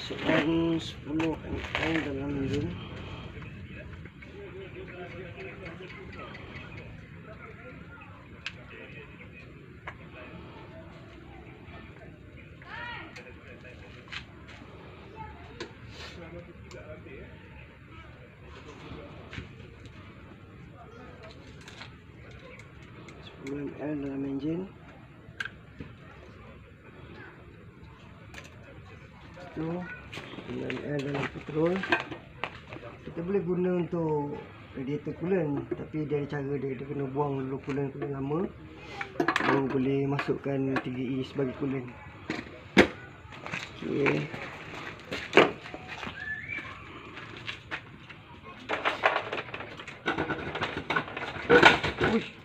masukkan 10 ml dalam mesin. ml dalam enjin. Itu 9 ml dalam petrol. Kita boleh guna untuk radiator coolant, tapi dia ada cara dia kena buang dulu coolant lama, baru boleh masukkan 3E sebagai coolant. Okey. Uish.